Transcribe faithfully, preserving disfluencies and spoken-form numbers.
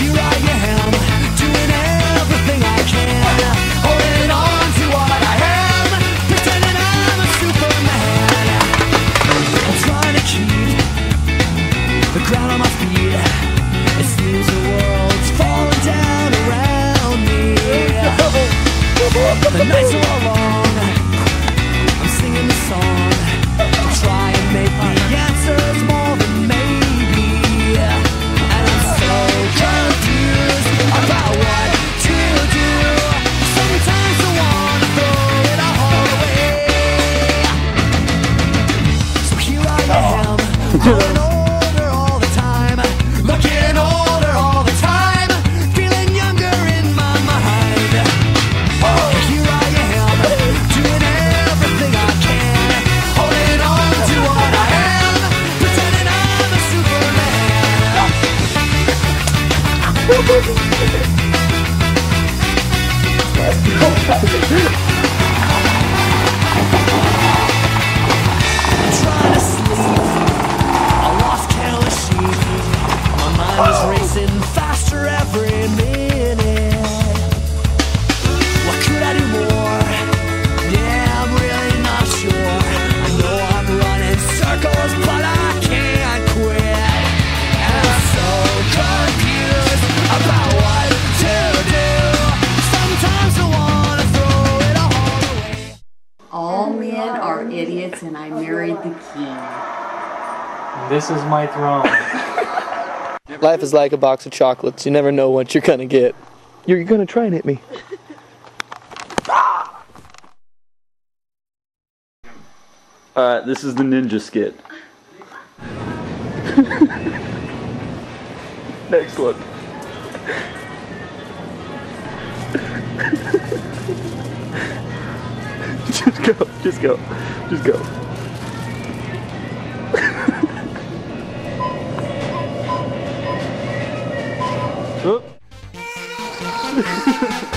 here I am, doing everything I can, holding on to what I am, pretending I'm a Superman. I'm trying to keep the ground on my feet. It seems the world's falling down around me. The nights are all long, I'm singing the song, try and make the answers more than maybe. And I'm so confused about what to do. Sometimes I wanna throw it all away. So here I am, growing older all the time, looking older all the time, feeling younger in my mind. Here I am, doing everything I can, holding on to what I am, pretending I'm a Superman. I'm trying to sleep, I lost count of sheep. My mind is racing faster every minute. What could I do more? Yeah, I'm really not sure. I know I'm running circles, but I can't quit. And I'm so confused about what to do. Sometimes I wanna throw it all away. All men are idiots, and I married the king. This is my throne. Life is like a box of chocolates. You never know what you're gonna get. You're gonna try and hit me. Alright, this is the ninja skit. Next one. Just go, just go, just go. Oop.